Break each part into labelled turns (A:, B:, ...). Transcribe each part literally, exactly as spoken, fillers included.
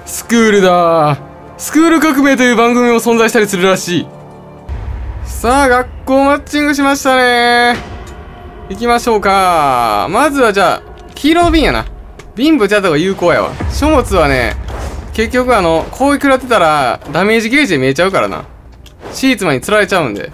A: スクールだー。スクール革命という番組も存在したりするらしい。さあ、学校マッチングしましたねー。行きましょうか。まずはじゃあ、黄色の瓶やな。瓶ぶち当たった方が有効やわ。書物はね、結局あの、攻撃食らってたら、ダメージゲージで見えちゃうからな。シーツマンに釣られちゃうんで。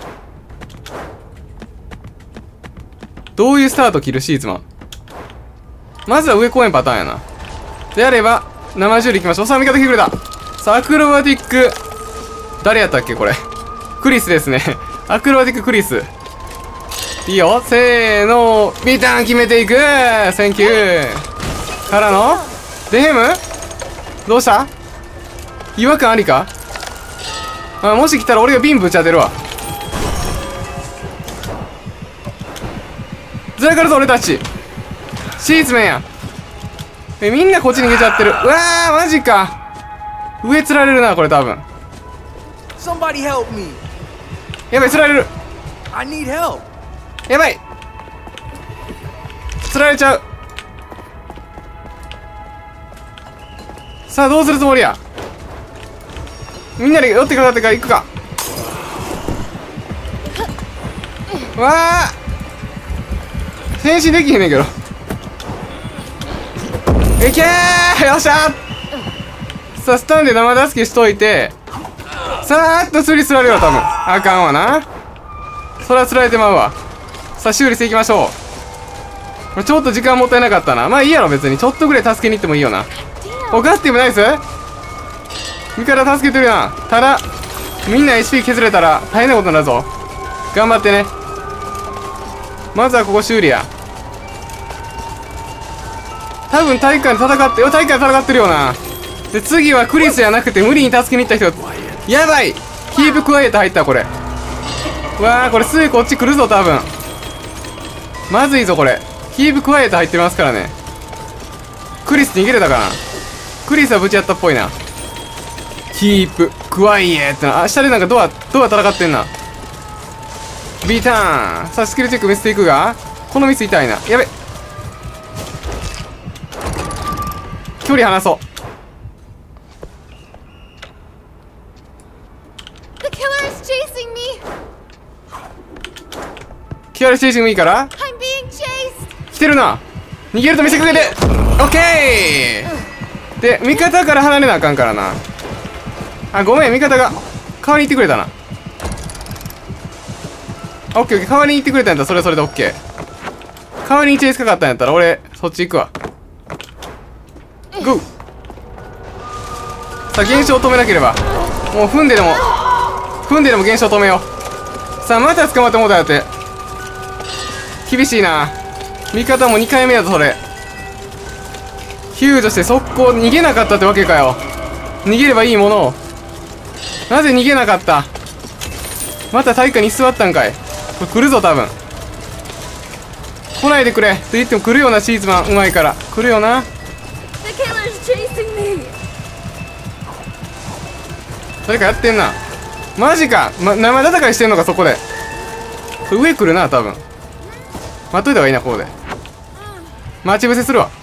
A: どういうスタート切るシーツマン。まずは上公園パターンやな。であれば、生ジュール行きましょう。さあ、味方来てくれた。さあ、アクロバティック。誰やったっけこれ。クリスですね。アクロバティッククリス。いいよ。せーの。ビターン決めていく。センキュー。からのデヘムどうした？違和感ありか？あ、もし来たら俺がビンぶち当てるわ。ずらかるぞ俺たち。シーツメンや。え、みんなこっちに逃げちゃってる。うわー、マジか。上釣られるなこれ多分。やばい、釣られる。やばい、釣られちゃう。さあどうするつもりや。みんなで寄ってかかってから行くか。わあ、変身できへんねんけど。いけー、よっしゃー。さあスタンで生助けしといて、さーっと釣り釣られるわ多分。あかんわな、それは釣られてまうわ。さあ修理していきましょう。ちょっと時間もったいなかったな。まあいいやろ別に。ちょっとぐらい助けに行ってもいいよな。おガスティムナイス。味方助けてるやん。ただみんな エイチピー 削れたら大変なことになるぞ。頑張ってね。まずはここ修理や。多分体育館で戦ってよ。体育館で戦ってるよな。で次はクリスじゃなくて無理に助けに行った人。やばい、キープクワイエット入ったこれ。わあ、これすぐこっち来るぞ多分。まずいぞこれ。キープクワイエット入ってますからね。クリス逃げれたかな。クリスはぶちやったっぽいな。キープクワイエットな。あ、下でなんかドアドア戦ってんな。ビターン。さあスキルチェック見せていくが、このミス痛いな。やべ、距離離そう。キアルチェイシングいいから来てるな。逃げると見せかけてオッケーで、味方から離れなあかんからな。あ、ごめん、味方が代わりに行ってくれたな。オッケーオッケー、代わりに行ってくれたんやったらそれはそれでオッケー。代わりにチェイスかかったんやったら俺そっち行くわ。ゴー。さあ現象を止めなければ。もう踏んででも踏んででも現象を止めよう。さあまた捕まってもうたやって。厳しいな。味方もにかいめやぞそれ。救助して速攻逃げなかったってわけかよ。逃げればいいものをなぜ逃げなかった。また体育館に居座ったんかい。これ来るぞ多分。来ないでくれと言っても来るよな。シーズマンうまいから来るよな。誰かやってんな。マジか、ま、生戦いしてんのかそこで。上来るな多分。待っといた方がいいな。ここで待ち伏せするわ。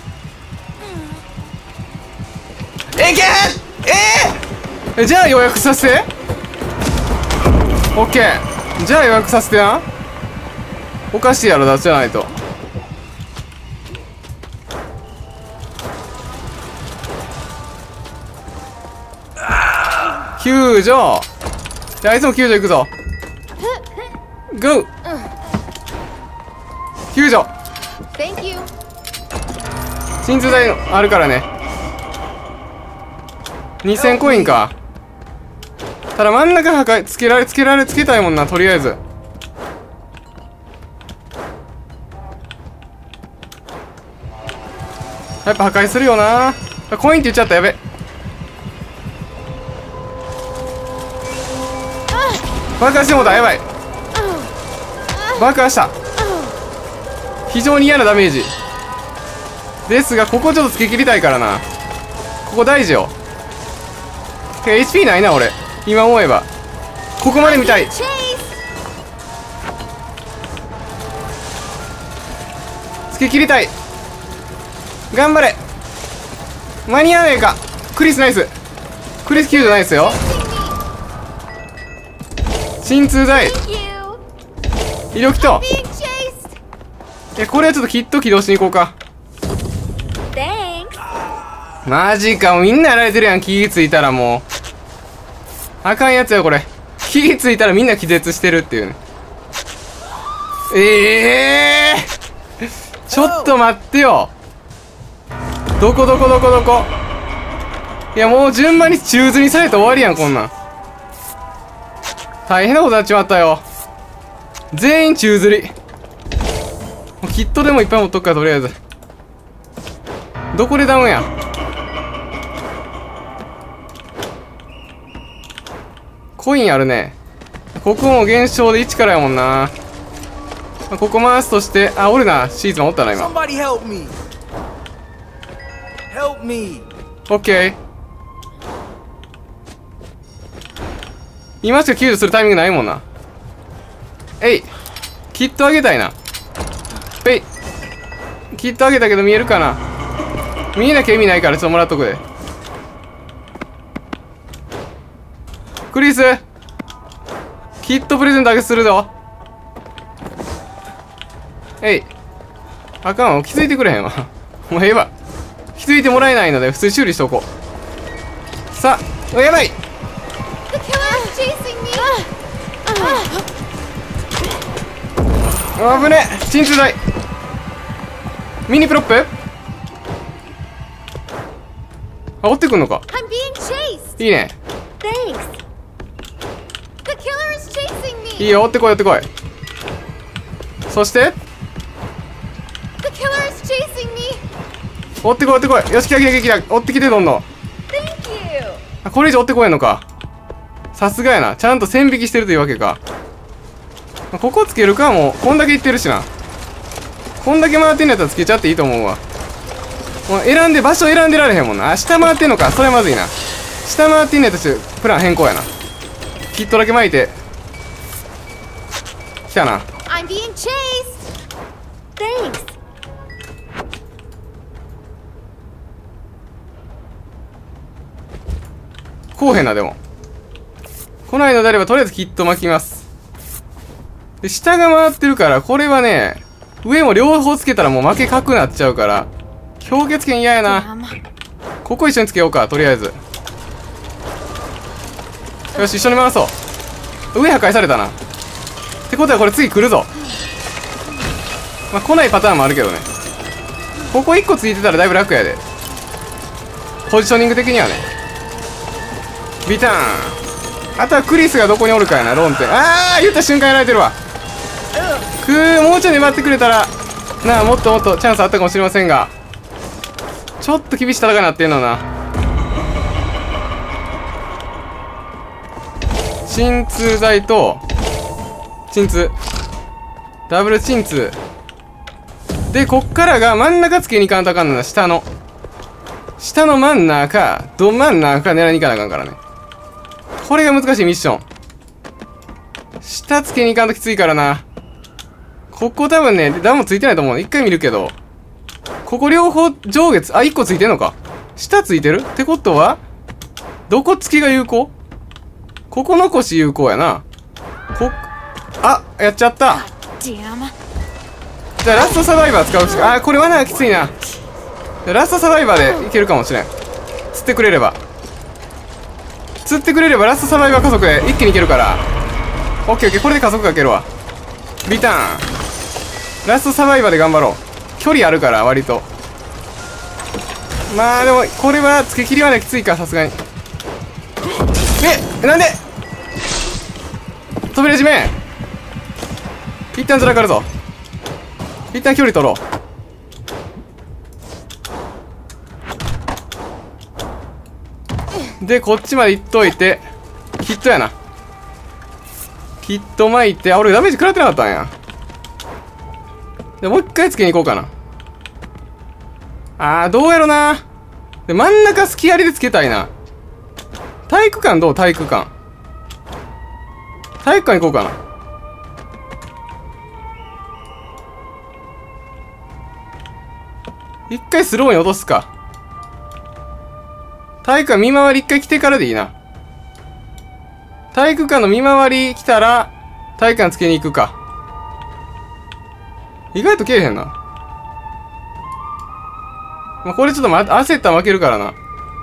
A: いけー、えー、じゃあ予約させて。オッケー、じゃあ予約させてな。おかしいやろだじゃないと。救助。じゃあいつも救助行くぞ。ゴー。救助。鎮痛剤あるからね。にせんコインか。ただ真ん中破壊つけられつけられつけたいもんな。とりあえずやっぱ破壊するよな。コインって言っちゃった。やべ、爆破してもうた。やばい、爆破した。非常に嫌なダメージですが、ここちょっとつけ切りたいからな。ここ大事よ。てか エイチピー ないな俺今思えば。ここまで見たい。つけ切りたい。頑張れ。間に合わねえか。クリスナイス。 クリス級じゃないですよ。鎮痛剤、医療キット。え、これはちょっとキット起動しに行こうか。マジか、もうみんなやられてるやん。気ついたらもうあかんやつよこれ。気ついたらみんな気絶してるっていうね。ええー、ちょっと待ってよ。どこどこどこどこ。いや、もう順番に宙吊りされて終わりやん、こんなん。大変なことになっちまったよ。全員宙吊り。もうキットでもいっぱい持っとくから、とりあえず。どこでダウンや。コインあるね。ここも減少でいちからやもんな。ここ回すとして、あ、おるな。シーズンおったな、今。オッケー。今しか救助するタイミングないもんな。えい。キットあげたいな。えい。キットあげたけど見えるかな。見えなきゃ意味ないからちょっともらっとくで。クリス、キットプレゼントあげするぞ。えい。あかんわ、気づいてくれへんわ。もうええわ。気づいてもらえないので普通に修理しておこう。さあ、やばい。あぶね。鎮痛剤、ミニプロップ。あ、追ってくんのか。いいね。いいよ、追ってこい追ってこい。そして追ってこい追ってこい。よし、来た来た来た来た。追ってきて、どんどん。あ、これ以上追ってこいのか。さすがやな。ちゃんと線引きしてるというわけか。ここつけるか。もうこんだけいってるしな。こんだけ回ってんのやったらつけちゃっていいと思うわ。もう選んで、場所選んでられへんもんな。あ、下回ってんのか。それまずいな。下回ってんのやったらプラン変更やな。キットだけ巻いて来たな。こうへんな。でも来ないのであればとりあえずキット巻きます。で、下が回ってるから、これはね、上も両方つけたらもう負け確なっちゃうから、氷結剣嫌やな。ここ一緒につけようか、とりあえず。よし、一緒に回そう。上破壊されたな。ってことはこれ次来るぞ。まあ、来ないパターンもあるけどね。ここいっこついてたらだいぶ楽やで。ポジショニング的にはね。ビターン。あとはクリスがどこにおるかやな、論点。あー、言った瞬間やられてるわ。くー、もうちょい粘ってくれたらなあ、もっともっとチャンスあったかもしれませんが、ちょっと厳しい戦いになってんのな。鎮痛剤と鎮痛ダブル鎮痛で、こっからが真ん中つけに行かんとあかんのな。下の下の真ん中、ど真ん中狙いに行かなあかんからね。これが難しいミッション。下つけに行かんときついからな。ここ多分ね、ダムついてないと思う。一回見るけど。ここ両方上下つ、あ、一個ついてんのか。下ついてるってことは、どこつきが有効？ここ残し有効やな。こ、あ、やっちゃった。じゃあラストサバイバー使うしか、あ、これはな、きついな。ラストサバイバーでいけるかもしれん。釣ってくれれば。釣ってくれればラストサバイバー加速で一気にいけるから。オッケーオッケー、これで加速かけるわ。リターン。ラストサバイバーで頑張ろう。距離あるから割と。まあでもこれは付け切りはねきついか、さすがに。え、なんで飛び出しめん。一旦ずらかるぞ。一旦距離取ろう。でこっちまで行っといて、ヒットやな。ヒット巻いて、あ、俺ダメージ食らってなかったんや。でもう一回つけに行こうかな。あー、どうやろな。で真ん中隙ありでつけたいな。体育館どう？体育館体育館行こうかな。一回スローに落とすか。 体育館見回り一回来てからでいいな。体育館の見回り来たら、体育館つけに行くか。意外とけえへんな。まあ、これちょっと、ま、焦ったら負けるからな。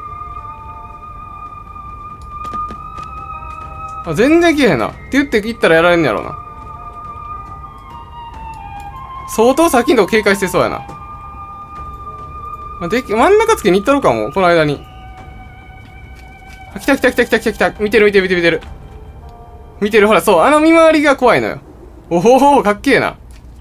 A: あ、全然けえへんな。って言って行ったらやられんねやろうな。相当先のとこ警戒してそうやな。まあ、でき、真ん中つけに行ったろかも、この間に。あ、来た来た来た来た来た来た。見てる見てる見てる見てる。見てる、ほら、そう、あの見回りが怖いのよ。おほほ、かっけえな。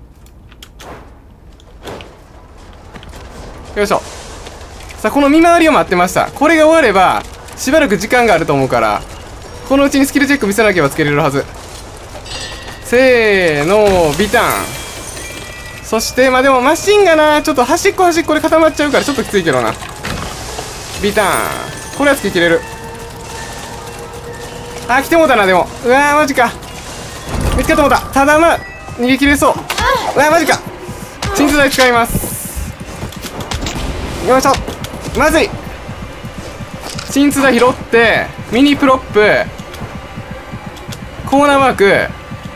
A: よいしょ。さあ、この見回りを待ってました。これが終われば、しばらく時間があると思うから、このうちにスキルチェック見せなければつけれるはず。せーの、ビターン。そして、まあでもマシンがな、ちょっと端っこ端っこで固まっちゃうからちょっときついけどな。ビターン。これはつけきれる。あ、来てもうたな、でも。うわー、マジか。見つかってもうた。ただまあ、逃げ切れそう。うわー、マジか。鎮痛剤使います。よいしょ。まずい。鎮痛剤拾って、ミニプロップ、コーナーマーク、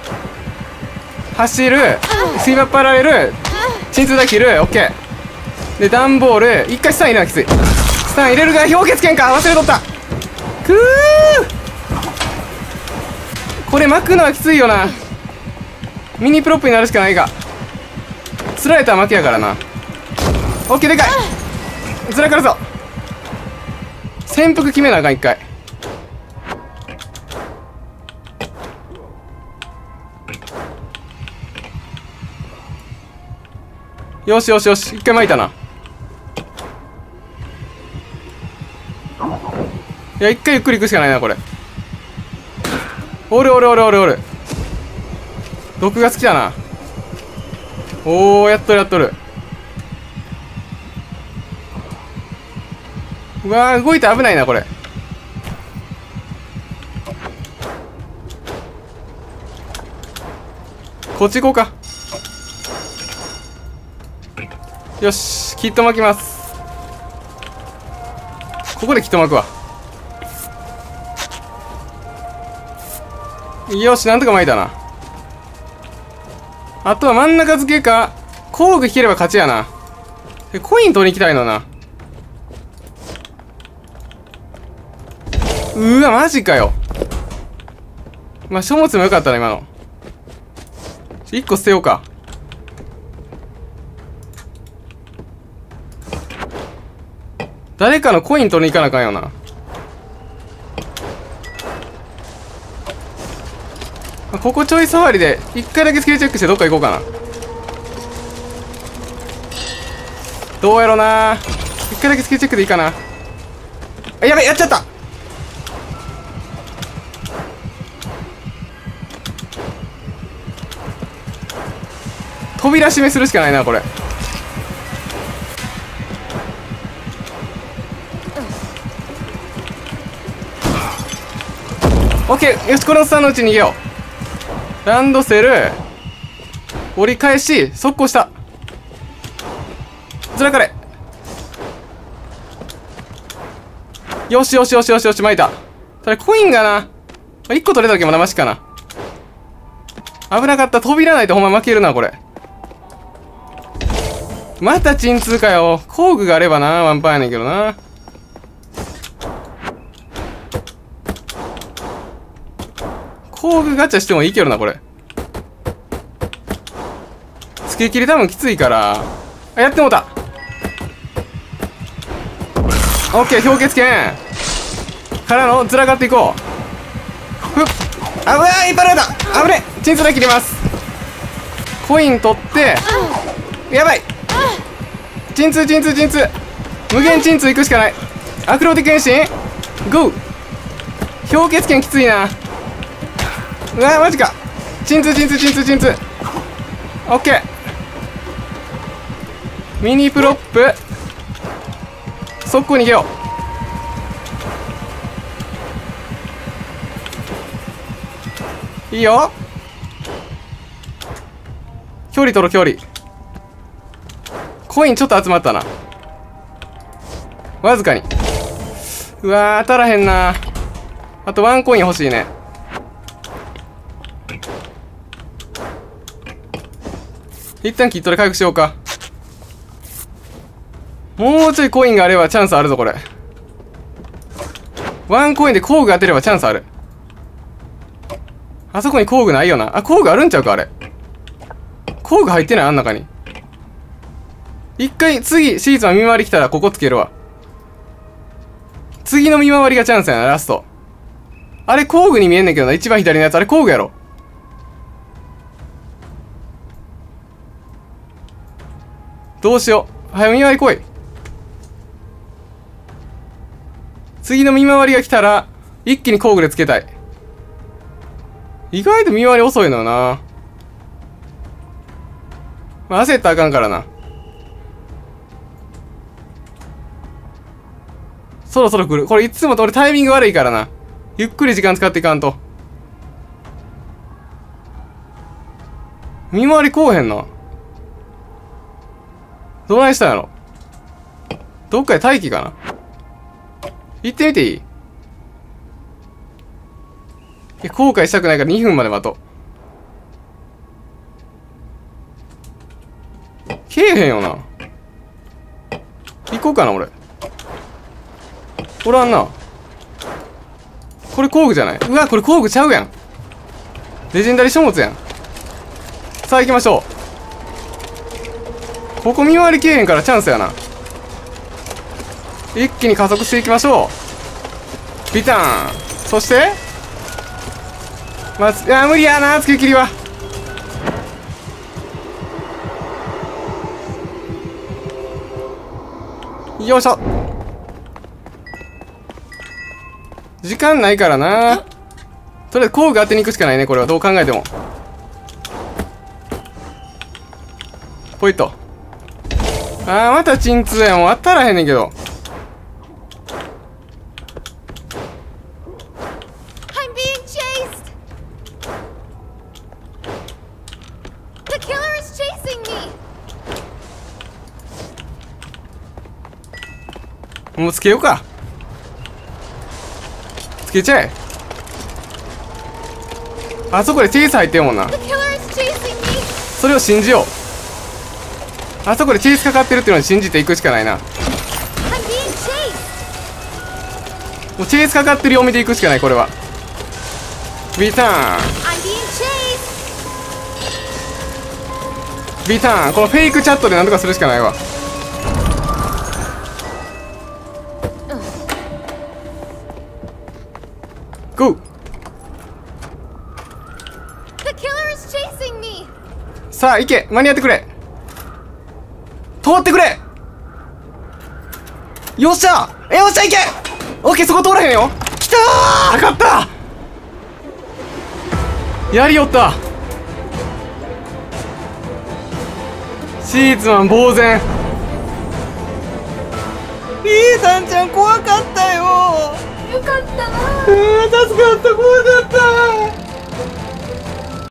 A: 走る、スイーパーパラレル、鎮痛剤切る、オッケー。で、段ボール、一回スタン入れなきつい。スタン入れるが、氷結剣か忘れとった。くー、これ巻くのはきついよな。ミニプロップになるしかないが。釣られたら負けやからな。オッケー、でかい。ずらかるぞ。潜伏決めなあかん、一回。よしよしよし、一回巻いたな。いや、一回ゆっくり行くしかないな、これ。おるおるおるおるおる。毒ガス来たな。おー、やっとるやっとる。うわー、動いて危ないな、これ。こっち行こうか。よし、キット巻きます。ここでキット巻くわ。よし、なんとか巻いたな。あとは真ん中付けか、工具引ければ勝ちやな。コイン取りに行きたいのな。うわ、マジかよ。まあ、書物もよかったな、今の。一個捨てようか。誰かのコイン取りに行かなあかんよな。ここちょい触りで一回だけスキルチェックしてどっか行こうかな。どうやろな。一回だけスキルチェックでいいかな。あ、やべ、やっちゃった。扉閉めするしかないな、これ。オッケー、よし、このおっさんのうちに逃げよう。ランドセル、折り返し、速攻した。ずらかれ。よしよしよしよしよし、巻いた。ただコインがな、いっこ取れただけまだマシかな。危なかった。扉ないとほんま負けるな、これ。また鎮痛かよ。工具があればな、ワンパンやねんけどな。工具ガチャしてもいいけどな、これ。つけ切り多分きついから。あ、やってもうた。オッケー、氷結剣からのずらがっていこう。ふっ、あ、うわー、いっぱいある。危ねえ。鎮痛剤切ります。コイン取って、やばい。鎮痛鎮痛鎮痛、無限鎮痛いくしかない。アクロバティック変身、ゴー。氷結剣きついな。うわー、マジか。鎮痛鎮痛鎮痛鎮痛。オッケー。ミニプロップ、速攻逃げよう。いいよ。距離取る、距離。コインちょっと集まったな、わずかに。 うわー、当たらへんな。あとワンコイン欲しいね。一旦キットで回復しようか。もうちょいコインがあればチャンスあるぞ、これ。ワンコインで工具当てればチャンスある。あそこに工具ないよな。あ、工具あるんちゃうか、あれ。工具入ってない、あん中に。一回、次、シーズン見回り来たらここつけるわ。次の見回りがチャンスやな、ラスト。あれ工具に見えんねんけどな、一番左のやつ。あれ工具やろ。どうしよう。早見回り来い。次の見回りが来たら、一気に工具でつけたい。意外と見回り遅いのよな。まあ、焦ったらあかんからな。そろそろ来る。これいつもと俺タイミング悪いからな。ゆっくり時間使っていかんと。見回りこうへんな。どないしたんやろ。どっかで待機かな。行ってみていい？いや、後悔したくないからにふんまで待とう。けえへんよな。行こうかな、俺。おらんな。これ工具じゃない？うわ、これ工具ちゃうやん。レジェンダリー書物やん。さあ行きましょう。ここ見回りけえへんからチャンスやな。一気に加速していきましょう。ビターン。そしてまず、いや無理やな、つけ切りは。よいしょ。時間ないからな。とりあえず工具当てに行くしかないね、これは。どう考えても。ポイッと。あー、また鎮痛や。もう当たらへんねんけど。もうつけようか。つけちゃえ。あそこでチェイス入ってるもんな。それを信じよう。あそこでチェイスかかってるっていうのに信じていくしかないな。もうチェイスかかってるよう見ていくしかない、これは。ビターンビターン。このフェイクチャットでなんとかするしかないわ。ゴー。さあ行け。間に合ってくれ。通ってくれ。よっしゃ。え、よっしゃ行け。オッケー、そこ通らへんよ。きたー。勝った。やりよった。シーズマン呆然。リーさんちゃん怖かったよ。よかったな。うん、助かった。怖かった。